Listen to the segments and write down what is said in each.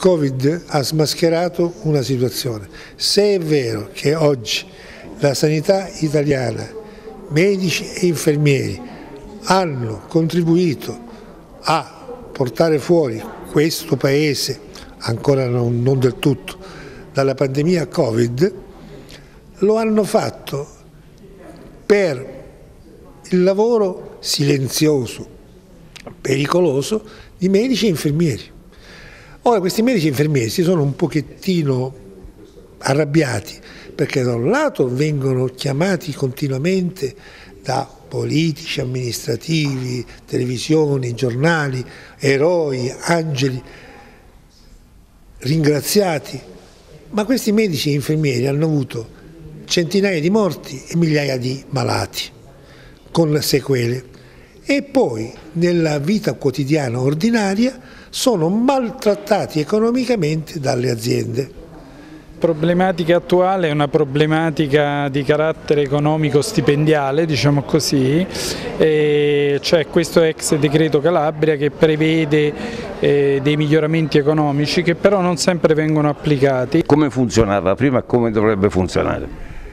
Covid ha smascherato una situazione. Se è vero che oggi la sanità italiana, medici e infermieri, hanno contribuito a portare fuori questo Paese, ancora non del tutto, dalla pandemia Covid, lo hanno fatto per il lavoro silenzioso, pericoloso di medici e infermieri. Ora questi medici e infermieri si sono un pochettino arrabbiati perché da un lato vengono chiamati continuamente da politici, amministrativi, televisioni, giornali, eroi, angeli, ringraziati, ma questi medici e infermieri hanno avuto centinaia di morti e migliaia di malati con sequele e poi nella vita quotidiana ordinaria sono maltrattati economicamente dalle aziende. La problematica attuale è una problematica di carattere economico stipendiale, diciamo così, c'è questo ex decreto Calabria che prevede dei miglioramenti economici che però non sempre vengono applicati. Come funzionava prima e come dovrebbe funzionare?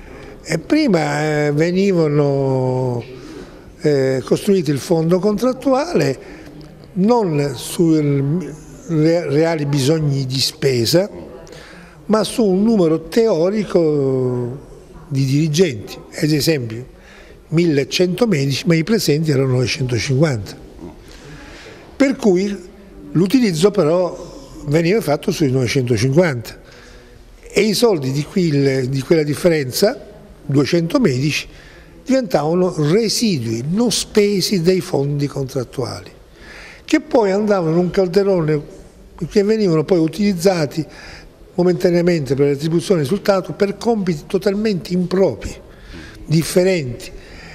Prima venivano costruiti il fondo contrattuale non sui reali bisogni di spesa, ma su un numero teorico di dirigenti, ad esempio 1100 medici, ma i presenti erano 950. Per cui l'utilizzo però veniva fatto sui 950 e i soldi di quella differenza, 200 medici, diventavano residui non spesi dei fondi contrattuali, che poi andavano in un calderone che venivano poi utilizzati momentaneamente per l'attribuzione di risultato per compiti totalmente impropri, differenti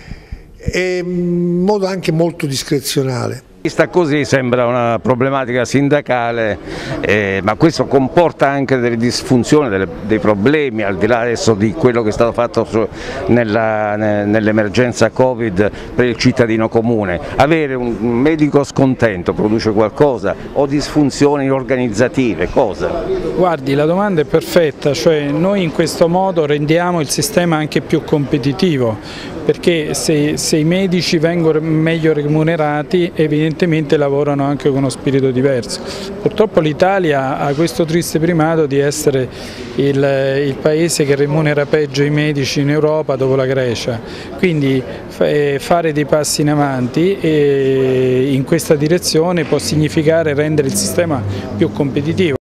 e in modo anche molto discrezionale. Vista così sembra una problematica sindacale, ma questo comporta anche delle disfunzioni, dei problemi, al di là adesso di quello che è stato fatto nell'emergenza Covid per il cittadino comune. Avere un medico scontento produce qualcosa o disfunzioni organizzative, cosa? Guardi, la domanda è perfetta, cioè noi in questo modo rendiamo il sistema anche più competitivo, perché se i medici vengono meglio remunerati evidentemente lavorano anche con uno spirito diverso. Purtroppo l'Italia ha questo triste primato di essere il paese che remunera peggio i medici in Europa dopo la Grecia, quindi fare dei passi in avanti in questa direzione può significare rendere il sistema più competitivo.